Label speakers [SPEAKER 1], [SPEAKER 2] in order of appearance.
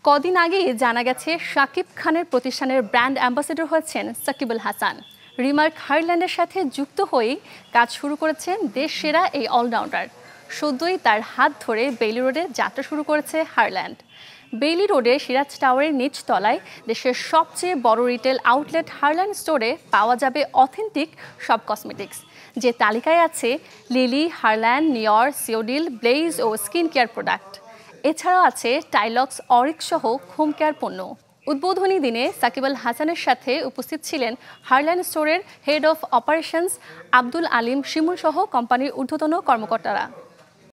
[SPEAKER 1] কদিন আগেই জানা গেছে শাকিব খানের প্রতিষ্ঠানের ব্র্যান্ড অ্যাম্বাসেডর হয়েছেন শাকিব আল হাসান। রিমার্ক হারল্যান্ডের সাথে যুক্ত হয়েই কাজ শুরু করেছেন দেশ সেরা এই অলরাউন্ডার। সদ্যই তার হাত ধরে বেইলি রোডে যাত্রা শুরু করেছে হারল্যান্ড। বেইলি রোডে সিরাজ টাওয়ারের নিচ তলায় দেশের সবচেয়ে বড় রিটেল আউটলেট হারল্যান্ড স্টোরে পাওয়া যাবে অথেন্টিক সব কসমেটিক্স, যে তালিকায় আছে লিলি, হারল্যান্ড, নিয়র, সিওডিল, ব্লেজ ও স্কিন কেয়ার প্রোডাক্ট। এছাড়াও আছে টাইলক্স, অরিক সহ হোম কেয়ার পণ্য। উদ্বোধনী দিনে সাকিব আল হাসানের সাথে উপস্থিত ছিলেন হারল্যান্ড স্টোরের head of operations Abdul Alim Shimul সহ কোম্পানির ঊর্ধ্বতন কর্মকর্তারা।